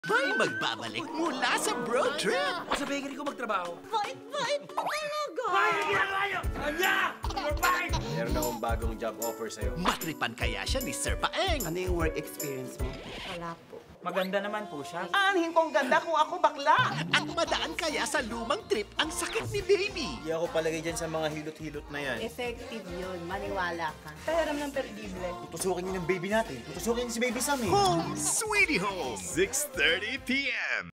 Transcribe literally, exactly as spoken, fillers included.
May magbabalik mula sa road trip. Sa bakery ko magtrabaho. Bait-bait mo talaga. Ay, ang ginagawa niyo! Anya! You're fine! Meron akong bagong job offer sa'yo. Matripan kaya siya ni Sir Paeng. Ano yung work experience mo? Wala po. Maganda naman po siya. Anhin kong ganda kung ako bakla. At madaan kaya sa lumang trip ang sakit ni Baby. Hindi ako palagay dyan sa mga hilot-hilot na yan. Effective yun. Maniwala ka. Pahiram ng perdible. Tutusukin niyo ng baby natin. Tutusukin niyo si Baby Sam eh. Home Sweetie Home, six thirty p m